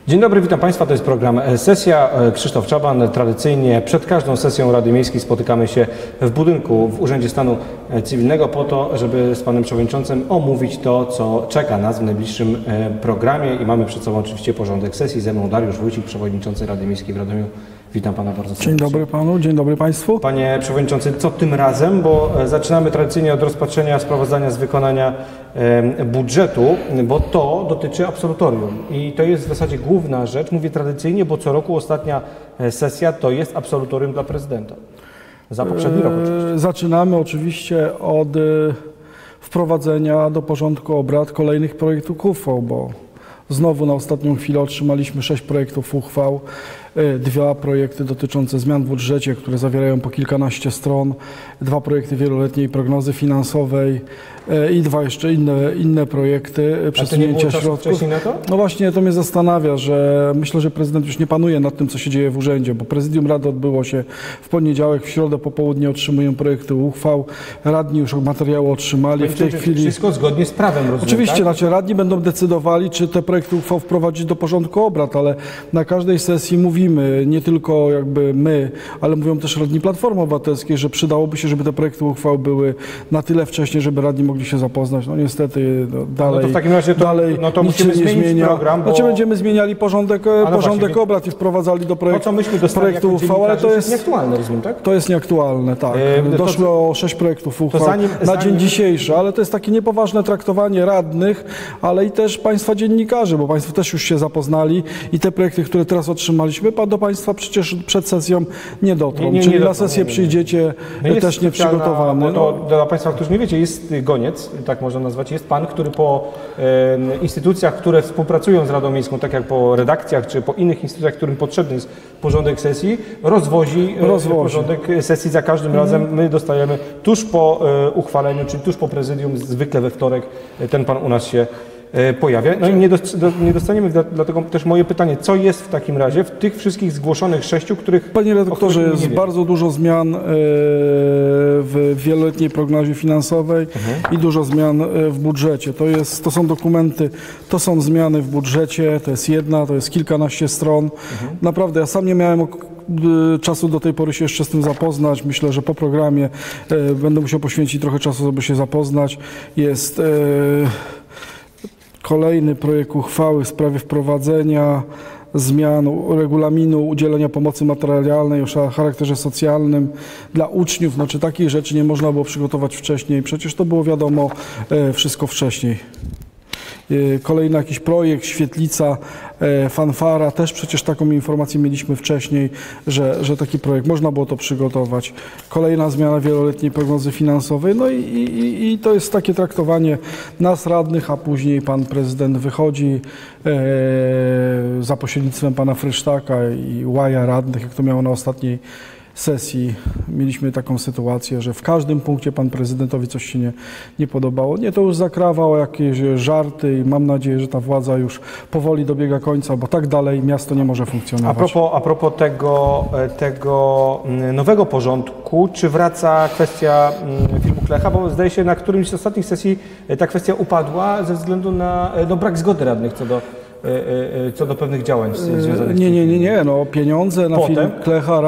Dzień dobry, witam Państwa, to jest program Sesja. Krzysztof Czaban. Tradycyjnie przed każdą sesją Rady Miejskiej spotykamy się w budynku w Urzędzie Stanu Cywilnego po to, żeby z Panem Przewodniczącym omówić to, co czeka nas w najbliższym programie i mamy przed sobą oczywiście porządek sesji. Ze mną Dariusz Wójcik, Przewodniczący Rady Miejskiej w Radomiu. Witam Pana bardzo serdecznie. Dzień dobry Panu, dzień dobry Państwu. Panie Przewodniczący, co tym razem? Bo zaczynamy tradycyjnie od rozpatrzenia sprawozdania z wykonania budżetu, bo to dotyczy absolutorium. I to jest w zasadzie główna rzecz. Mówię tradycyjnie, bo co roku ostatnia sesja to jest absolutorium dla prezydenta. Za poprzedni rok oczywiście. Zaczynamy oczywiście od wprowadzenia do porządku obrad kolejnych projektów uchwał, bo znowu na ostatnią chwilę otrzymaliśmy 6 projektów uchwał. 2 projekty dotyczące zmian w budżecie, które zawierają po kilkanaście stron, 2 projekty wieloletniej prognozy finansowej i 2 jeszcze inne projekty przesunięcia środków. Na to? No właśnie, to mnie zastanawia, że myślę, że prezydent już nie panuje nad tym, co się dzieje w urzędzie, bo prezydium Rady odbyło się w poniedziałek, w środę po południu otrzymują projekty uchwał, radni już materiały otrzymali. W tej chwili wszystko zgodnie z prawem, rozumiem, oczywiście, tak? Znaczy radni będą decydowali, czy te projekty uchwał wprowadzić do porządku obrad, ale na każdej sesji mówimy, nie tylko jakby my, ale mówią też radni Platformy Obywatelskiej, że przydałoby się, żeby te projekty uchwał były na tyle wcześnie, żeby radni mogli się zapoznać. No niestety dalej, no to w takim razie to nic się musimy nie zmienić zmienia. program, bo... Znaczy będziemy zmieniali porządek obrad i wprowadzali do projektu uchwał, ale to jest nieaktualne, rozumiem, tak? To jest nieaktualne, tak. Doszło 6 projektów uchwał na dzień dzisiejszy, ale to jest takie niepoważne traktowanie radnych, ale i też Państwa dziennikarzy, bo Państwo też już się zapoznali i te projekty, które teraz otrzymaliśmy, do Państwa przecież przed sesją nie dotrą. Czyli na sesję przyjdziecie też nieprzygotowany. To dla Państwa, którzy nie wiecie, jest goniec, tak można nazwać, jest Pan, który po instytucjach, które współpracują z Radą Miejską, tak jak po redakcjach, czy po innych instytucjach, którym potrzebny jest porządek sesji, rozwozi porządek sesji za każdym razem. My dostajemy tuż po uchwaleniu, czyli tuż po prezydium, zwykle we wtorek, ten Pan u nas się pojawia. No i nie dostaniemy, dlatego też moje pytanie, co jest w takim razie w tych wszystkich zgłoszonych 6, których... Panie redaktorze, jest bardzo dużo zmian w wieloletniej prognozie finansowej i dużo zmian w budżecie. To są dokumenty, to są zmiany w budżecie, to jest kilkanaście stron. Naprawdę, ja sam nie miałem czasu do tej pory się jeszcze z tym zapoznać. Myślę, że po programie będę musiał poświęcić trochę czasu, żeby się zapoznać. Jest kolejny projekt uchwały w sprawie wprowadzenia zmian regulaminu udzielenia pomocy materialnej o charakterze socjalnym dla uczniów. Znaczy takich rzeczy nie można było przygotować wcześniej. Przecież to było wiadomo wszystko wcześniej. Kolejny jakiś projekt, świetlica, fanfara, też przecież taką informację mieliśmy wcześniej, że taki projekt, można było to przygotować. Kolejna zmiana wieloletniej prognozy finansowej, no i to jest takie traktowanie nas radnych, a później pan prezydent wychodzi za pośrednictwem pana Frysztaka i łaja radnych, jak to miało na ostatniej sesji. Mieliśmy taką sytuację, że w każdym punkcie pan prezydentowi coś się nie podobało. To już zakrawało jakieś żarty i mam nadzieję, że ta władza już powoli dobiega końca, bo tak dalej miasto nie może funkcjonować. A propos tego nowego porządku, czy wraca kwestia filmu Klecha? Bo zdaje się, na którymś z ostatnich sesji ta kwestia upadła ze względu na brak zgody radnych co do pewnych działań związanych z tym. Nie. No, pieniądze na film Klecha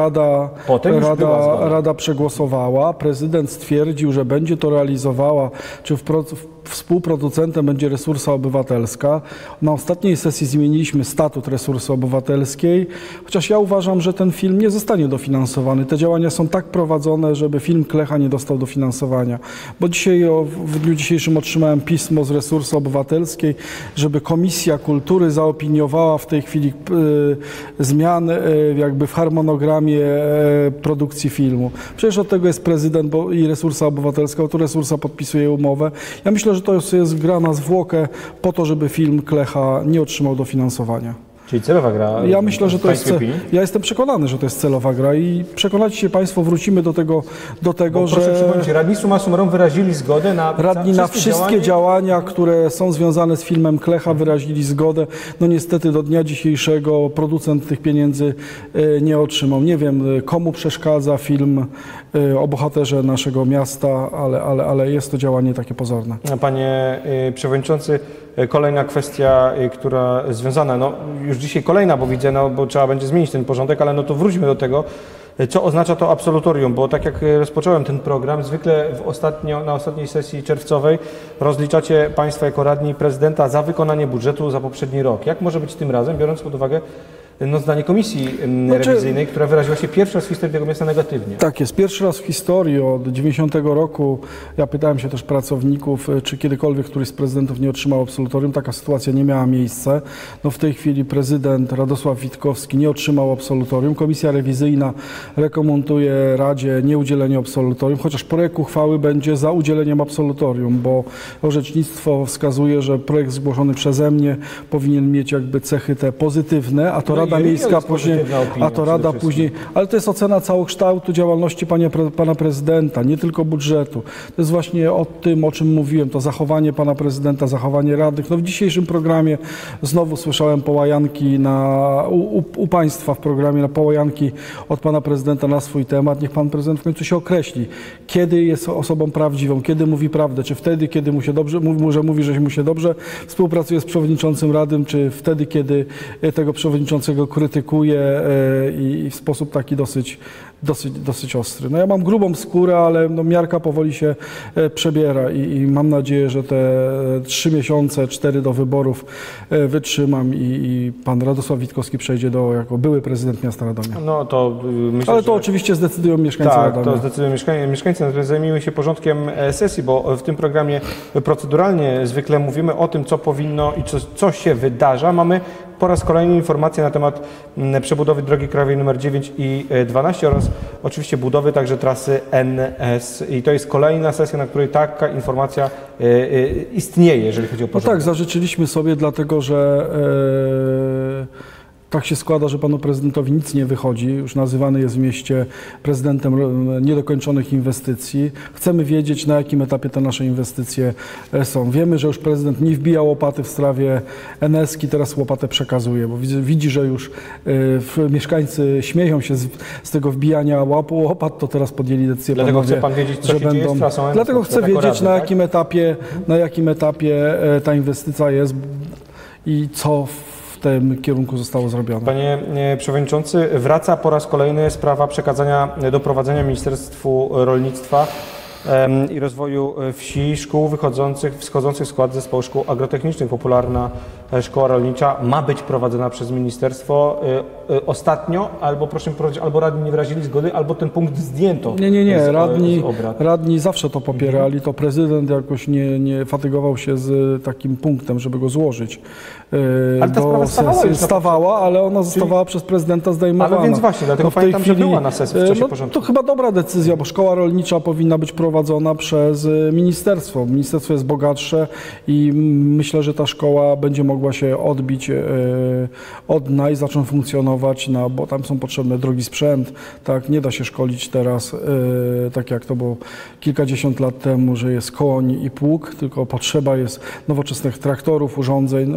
Rada przegłosowała. Prezydent stwierdził, że będzie to realizowała, czy współproducentem będzie Resursa Obywatelska. Na ostatniej sesji zmieniliśmy statut Resursy Obywatelskiej, chociaż ja uważam, że ten film nie zostanie dofinansowany. Te działania są tak prowadzone, żeby film Klecha nie dostał dofinansowania. Bo w dniu dzisiejszym otrzymałem pismo z Resursy Obywatelskiej, żeby Komisja Kultury zaopiniowała w tej chwili zmiany jakby w harmonogramie produkcji filmu. Przecież od tego jest prezydent i Resursa Obywatelska, to Resursa podpisuje umowę. Ja myślę, że to jest gra na zwłokę po to, żeby film Klecha nie otrzymał dofinansowania. Czyli celowa gra? Ja myślę, że to jest. Ja jestem przekonany, że to jest celowa gra i przekonacie się Państwo, wrzucimy do tego, że. Proszę przypomnieć, radni summa summarum wyrazili zgodę na wszystkie działania, które są związane z filmem Klecha, wyrazili zgodę. No niestety do dnia dzisiejszego producent tych pieniędzy nie otrzymał. Nie wiem, komu przeszkadza film o bohaterze naszego miasta, ale jest to działanie takie pozorne. Panie Przewodniczący, kolejna kwestia, która związana, no już dzisiaj kolejna, bo widzę, no bo trzeba będzie zmienić ten porządek, ale no to wróćmy do tego, co oznacza to absolutorium, bo tak jak rozpocząłem ten program, zwykle na ostatniej sesji czerwcowej rozliczacie Państwo jako radni prezydenta za wykonanie budżetu za poprzedni rok. Jak może być tym razem, biorąc pod uwagę zdanie komisji rewizyjnej, która wyraziła się pierwszy raz w historii tego miasta negatywnie? Tak jest, pierwszy raz w historii od 90 roku. Ja pytałem się też pracowników, czy kiedykolwiek któryś z prezydentów nie otrzymał absolutorium. Taka sytuacja nie miała miejsca. No w tej chwili prezydent Radosław Witkowski nie otrzymał absolutorium. Komisja rewizyjna rekomenduje Radzie nieudzielenie absolutorium, chociaż projekt uchwały będzie za udzieleniem absolutorium, bo orzecznictwo wskazuje, że projekt zgłoszony przeze mnie powinien mieć jakby cechy te pozytywne, a to Rada Miejska później, ale to jest ocena całokształtu działalności pana prezydenta, nie tylko budżetu. To jest właśnie o tym, o czym mówiłem, to zachowanie pana prezydenta, zachowanie radnych. No w dzisiejszym programie znowu słyszałem połajanki u państwa w programie, połajanki od pana prezydenta na swój temat. Niech pan prezydent w końcu się określi, kiedy jest osobą prawdziwą, kiedy mówi prawdę, czy wtedy, kiedy mu się dobrze, mówi, że mu się dobrze współpracuje z przewodniczącym Rady, czy wtedy, kiedy tego przewodniczącego krytykuje i w sposób taki dosyć ostry. No ja mam grubą skórę, ale no miarka powoli się przebiera i mam nadzieję, że te 3 miesiące, 4 do wyborów wytrzymam i pan Radosław Witkowski przejdzie jako były prezydent miasta Radomia. No to myślę, ale to oczywiście zdecydują mieszkańcy Radomia. Tak, to zdecydują mieszkańcy, natomiast zajmijmy się porządkiem sesji, bo w tym programie proceduralnie zwykle mówimy o tym, co powinno i co się wydarza. Mamy po raz kolejny informacje na temat przebudowy drogi krajowej nr 9 i 12 oraz oczywiście budowy także trasy NS. I to jest kolejna sesja, na której taka informacja istnieje, jeżeli chodzi o porządek. No tak, zażyczyliśmy sobie, dlatego że tak się składa, że panu prezydentowi nic nie wychodzi. Już nazywany jest w mieście prezydentem niedokończonych inwestycji. Chcemy wiedzieć, na jakim etapie te nasze inwestycje są. Wiemy, że już prezydent nie wbija łopaty w sprawie NS-ki, teraz łopatę przekazuje, bo widzi, że już mieszkańcy śmieją się z tego wbijania łopat, to teraz podjęli decyzję. Dlatego chce pan wiedzieć, co się dzieje z trasą NS. Dlatego chcę wiedzieć, na jakim etapie ta inwestycja jest i co w tym kierunku zostało zrobione. Panie Przewodniczący, wraca po raz kolejny sprawa przekazania do prowadzenia Ministerstwu Rolnictwa i Rozwoju Wsi szkół wschodzących w skład zespołu szkół agrotechnicznych. Popularna szkoła rolnicza ma być prowadzona przez ministerstwo. Ostatnio, albo proszę mi powiedzieć, albo radni nie wyrazili zgody, albo ten punkt zdjęto. Nie. Radni zawsze to popierali. To prezydent jakoś nie fatygował się z takim punktem, żeby go złożyć. Ale ta sprawa stawała, ale ona została przez prezydenta zdejmowana. Ale więc właśnie, dlatego pamiętam, że była na sesji w czasie porządku. To chyba dobra decyzja, bo szkoła rolnicza powinna być prowadzona przez ministerstwo. Ministerstwo jest bogatsze i myślę, że ta szkoła będzie mogła się odbić od dna i zacząć funkcjonować, bo tam są potrzebne drogi sprzęt. Tak, nie da się szkolić teraz, tak jak to było kilkadziesiąt lat temu, że jest koń i pług, tylko potrzeba jest nowoczesnych traktorów, urządzeń.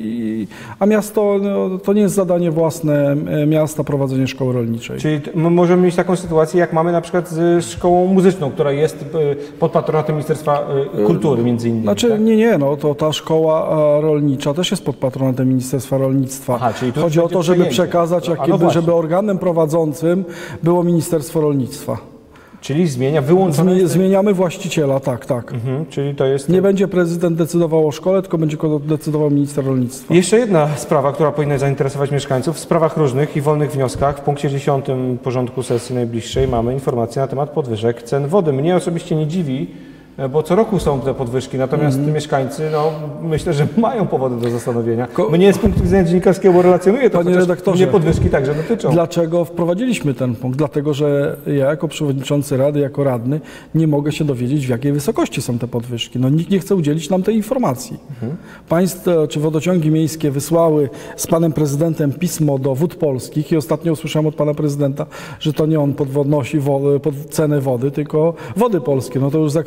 A miasto, to nie jest zadanie własne miasta prowadzenie szkoły rolniczej. Czyli możemy mieć taką sytuację, jak mamy na przykład z szkołą muzyczną, która jest pod patronatem Ministerstwa Kultury między innymi. Znaczy tak? nie, to ta szkoła rolnicza też jest pod patronatem Ministerstwa Rolnictwa. Aha, czyli chodzi o to, żeby przekazać, żeby organem prowadzącym było Ministerstwo Rolnictwa. Czyli zmieniamy właściciela, tak. Czyli to jest... Nie będzie prezydent decydował o szkole, tylko będzie decydował minister rolnictwa. Jeszcze jedna sprawa, która powinna zainteresować mieszkańców. W sprawach różnych i wolnych wnioskach w punkcie 10 porządku sesji najbliższej mamy informacje na temat podwyżek cen wody. Mnie osobiście nie dziwi, bo co roku są te podwyżki, natomiast mieszkańcy, myślę, że mają powody do zastanowienia. Mnie z punktu widzenia dziennikarskiego relacjonuje to, panie redaktorze, mnie podwyżki także dotyczą. Dlaczego wprowadziliśmy ten punkt? Dlatego, że ja jako przewodniczący Rady, jako radny nie mogę się dowiedzieć, w jakiej wysokości są te podwyżki. Nikt nie chce udzielić nam tej informacji. Państwo czy wodociągi miejskie wysłały z panem prezydentem pismo do Wód Polskich i ostatnio usłyszałem od pana prezydenta, że to nie on podnosi cenę wody, tylko Wody Polskie. To już zakrawało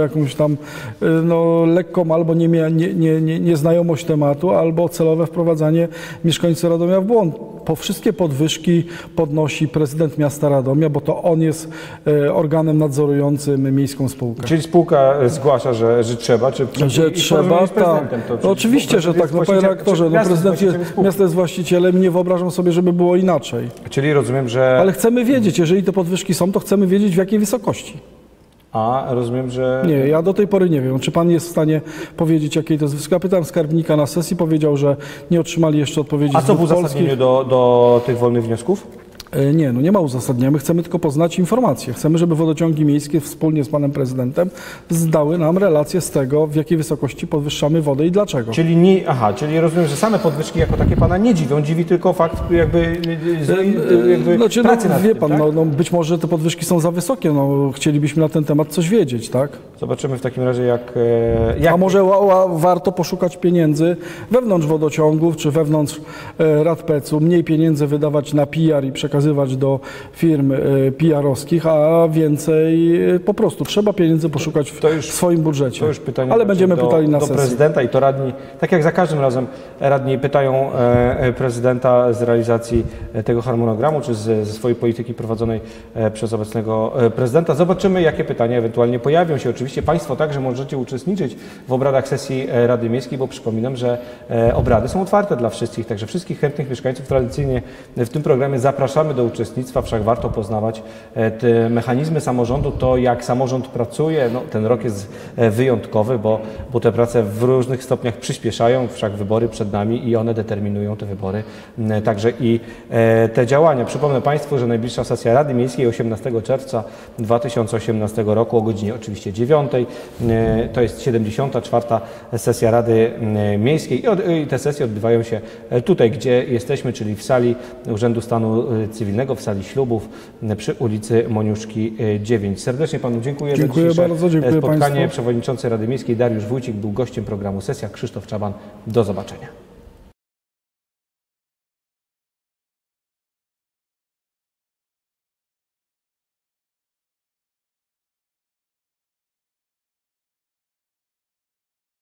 jakąś tam lekką albo nieznajomość tematu, albo celowe wprowadzanie mieszkańców Radomia w błąd. Po wszystkie podwyżki podnosi prezydent miasta Radomia, bo to on jest organem nadzorującym miejską spółkę. Czyli spółka zgłasza, że trzeba, że trzeba, tak. Oczywiście, że tak. Panie redaktorze, prezydent miasta jest właścicielem i nie wyobrażam sobie, żeby było inaczej. Czyli rozumiem, że... Ale chcemy wiedzieć, jeżeli te podwyżki są, to chcemy wiedzieć, w jakiej wysokości. A, rozumiem, że... Nie, ja do tej pory nie wiem. Czy pan jest w stanie powiedzieć, jakiej to jest wysokości? Ja pytałem skarbnika na sesji, powiedział, że nie otrzymali jeszcze odpowiedzi. A co w uzasadnieniu do tych wolnych wniosków? Nie, nie ma uzasadnienia. My chcemy tylko poznać informacje. Chcemy, żeby wodociągi miejskie wspólnie z panem prezydentem zdały nam relację z tego, w jakiej wysokości podwyższamy wodę i dlaczego. Czyli rozumiem, że same podwyżki jako takie pana nie dziwią. Dziwi tylko fakt pracy nad wie tym, pan, tak? być może te podwyżki są za wysokie. Chcielibyśmy na ten temat coś wiedzieć, tak? Zobaczymy w takim razie, jak... A może warto poszukać pieniędzy wewnątrz wodociągów, czy wewnątrz rad PEC-u, mniej pieniędzy wydawać na PR i przekazywać do firm PR-owskich, a więcej po prostu trzeba pieniędzy poszukać w swoim budżecie. To już pytanie, ale będziemy pytali na sesji. Do prezydenta i to radni, tak jak za każdym razem radni pytają prezydenta z realizacji tego harmonogramu, czy ze swojej polityki prowadzonej przez obecnego prezydenta. Zobaczymy, jakie pytania ewentualnie pojawią się. Oczywiście Państwo także możecie uczestniczyć w obradach sesji Rady Miejskiej, bo przypominam, że obrady są otwarte dla wszystkich, także wszystkich chętnych mieszkańców tradycyjnie w tym programie zapraszamy do uczestnictwa, wszak warto poznawać te mechanizmy samorządu, to jak samorząd pracuje. Ten rok jest wyjątkowy, bo te prace w różnych stopniach przyspieszają, wszak wybory przed nami i one determinują te wybory, także i te działania. Przypomnę Państwu, że najbliższa sesja Rady Miejskiej 18 czerwca 2018 roku o godzinie oczywiście 9. To jest 74. sesja Rady Miejskiej i te sesje odbywają się tutaj, gdzie jesteśmy, czyli w sali Urzędu Stanu Cywilnego, w sali ślubów przy ulicy Moniuszki 9. Serdecznie Panu dziękuję za dzisiejsze spotkanie. Państwu. Przewodniczący Rady Miejskiej Dariusz Wójcik był gościem programu Sesja. Krzysztof Czaban. Do zobaczenia.